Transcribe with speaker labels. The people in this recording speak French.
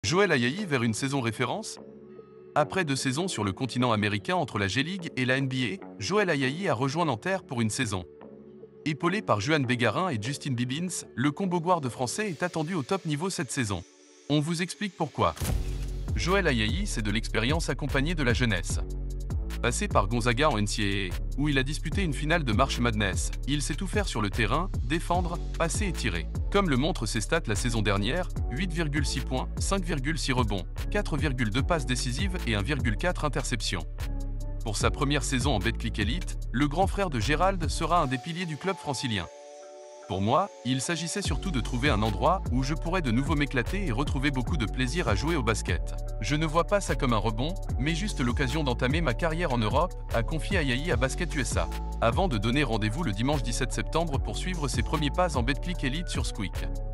Speaker 1: Joël Ayayi vers une saison référence? Après 2 saisons sur le continent américain entre la G-League et la NBA, Joël Ayayi a rejoint Nanterre pour une saison. Épaulé par Juan Bégarin et Justin Bibbins, le combo guard français est attendu au top niveau cette saison. On vous explique pourquoi. Joël Ayayi, c'est de l'expérience accompagnée de la jeunesse. Passé par Gonzaga en NCAA, où il a disputé une finale de March Madness, il sait tout faire sur le terrain, défendre, passer et tirer. Comme le montrent ses stats la saison dernière, 8,6 points, 5,6 rebonds, 4,2 passes décisives et 1,4 interceptions. Pour sa première saison en Betclic Elite, le grand frère de Gérald sera un des piliers du club francilien. Pour moi, il s'agissait surtout de trouver un endroit où je pourrais de nouveau m'éclater et retrouver beaucoup de plaisir à jouer au basket. Je ne vois pas ça comme un rebond, mais juste l'occasion d'entamer ma carrière en Europe, a confié Ayayi à Basket USA. Avant de donner rendez-vous le dimanche 17 septembre pour suivre ses premiers pas en Betclic Elite sur Squeak.